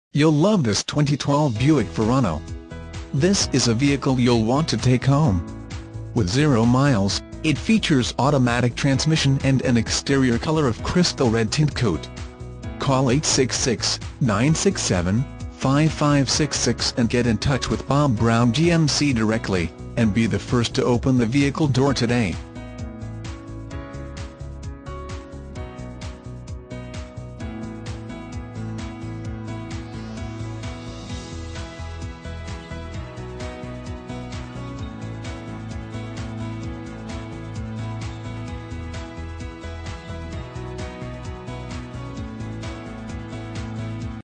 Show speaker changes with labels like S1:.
S1: You'll love this 2012 Buick Verano. This is a vehicle you'll want to take home. With 0 miles, it features automatic transmission and an exterior color of crystal red tint coat. Call 866-967-5566 and get in touch with Bob Brown GMC directly, and be the first to open the vehicle door today.